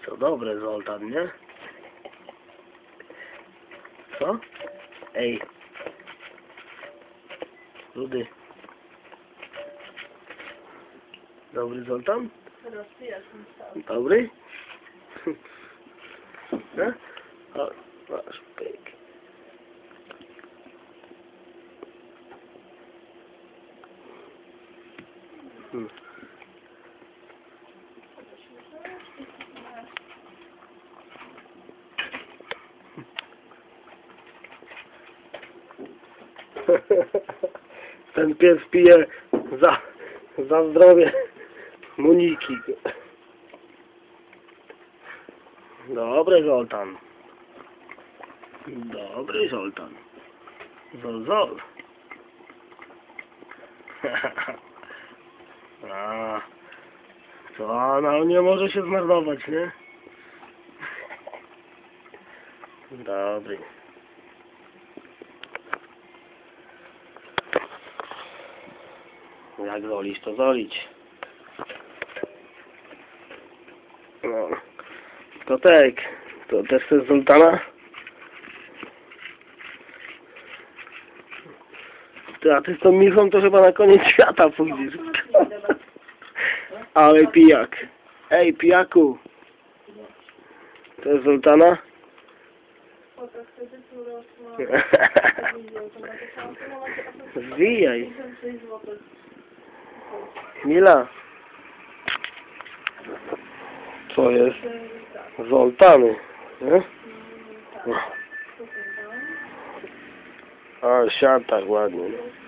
To dobre, Zoltan, nie? Co? Ej. Rudy. Dobry Zoltan? Dobry? No? O, masz pyk. Ten pies pije za zdrowie Moniki. Dobry Zoltan. Dobry Zoltan. Zol. A, co? No nie może się zmarnować, nie? Dobry. Jak zolić, to zolić. No. Kotek, to też chcesz Zoltana? A ty z tą Michą to chyba na koniec świata pójdziesz. Ale pijak. Ej, pijaku. To jest Zoltana? Zwijaj. Mila. Co jest? Zoltany. Nie? A, siad tak ładnie.